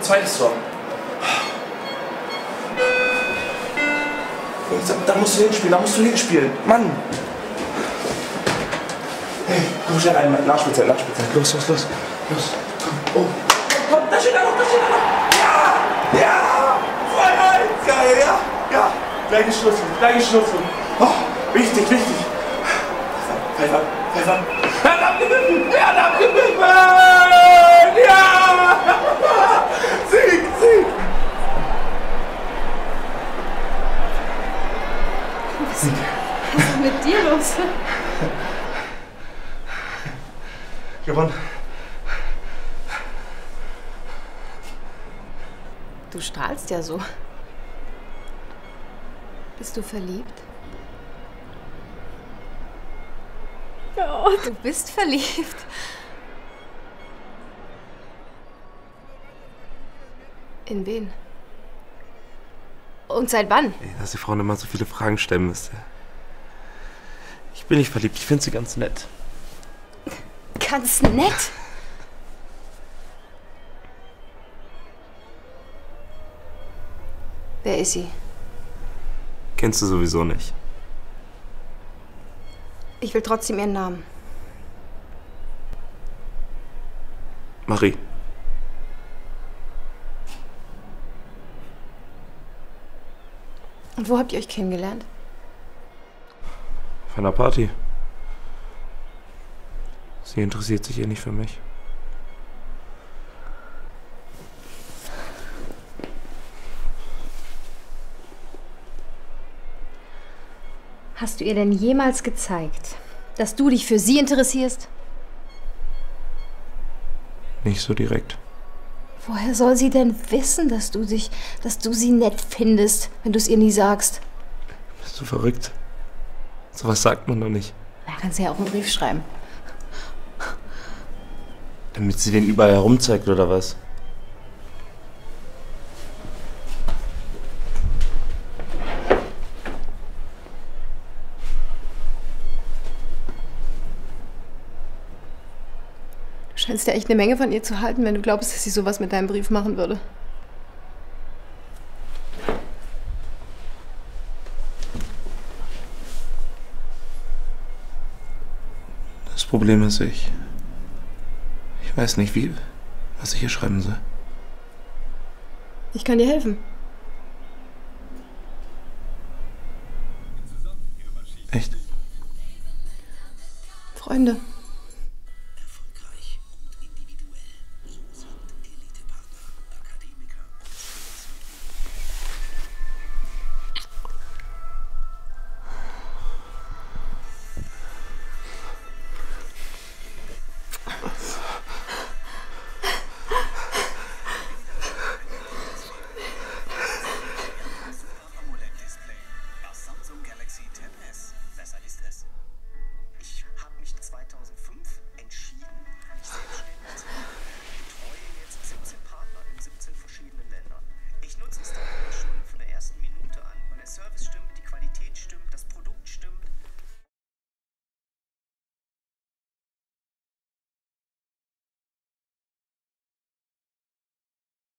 Zweites Tor. Da musst du hinspielen, da musst du hinspielen. Mann! Hey, komm schnell rein, Nachspielzeit. Los. Los. Komm, komm, da steht er noch. Ja! Ja! 2-1! Geil, ja! Gleiche Schluss. Oh, wichtig. Pfeifer. Er hat abgepfiffen! Ja! Sieg! Was ist mit dir los? Gewonnen. Du strahlst ja so. Bist du verliebt? Oh. Du bist verliebt. In wen? Und seit wann? Ey, dass die Frauen immer so viele Fragen stellen müsste. Ich bin nicht verliebt, ich finde sie ganz nett. Ganz nett? Wer ist sie? Kennst du sowieso nicht. Ich will trotzdem ihren Namen. Marie. Und wo habt ihr euch kennengelernt? Auf einer Party. Sie interessiert sich eh nicht für mich. Hast du ihr denn jemals gezeigt, dass du dich für sie interessierst? Nicht so direkt. Woher soll sie denn wissen, dass du sie nett findest, wenn du es ihr nie sagst? Bist du verrückt? Sowas sagt man doch nicht. Da kannst du ja auch einen Brief schreiben. Damit sie den überall herumzeigt, oder was? Du scheinst ja echt eine Menge von ihr zu halten, wenn du glaubst, dass sie sowas mit deinem Brief machen würde. Das Problem ist, ich weiß nicht, was ich hier schreiben soll. Ich kann dir helfen. Echt? Freunde.